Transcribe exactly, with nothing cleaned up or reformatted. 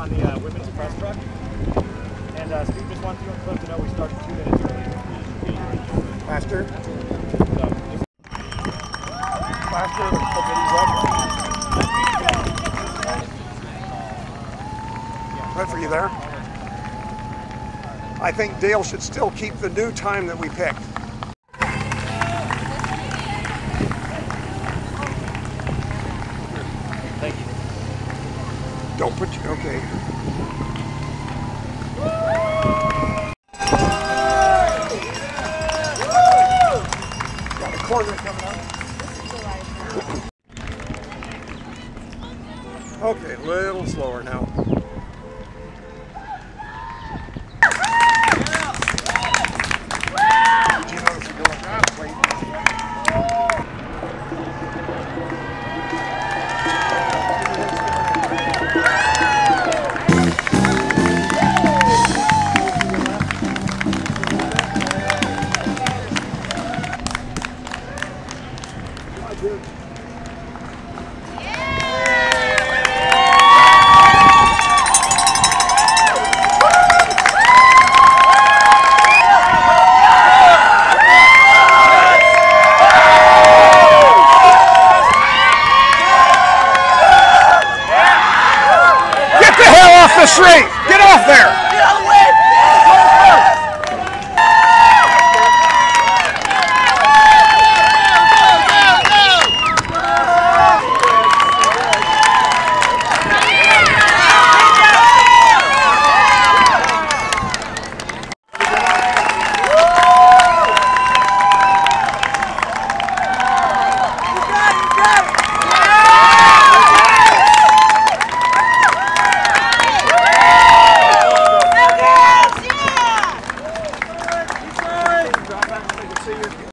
on the uh, women's press truck. And uh, Steve just wants you and Cliff to know we started two minutes early. Faster. So, faster, let's put these up. Good for you there. I think Dale should still keep the new time that we picked. Thank you. Don't put you, okay. Got a corner coming up. Okay, a little slower now. Did you notice it going that way? The street! Get off there!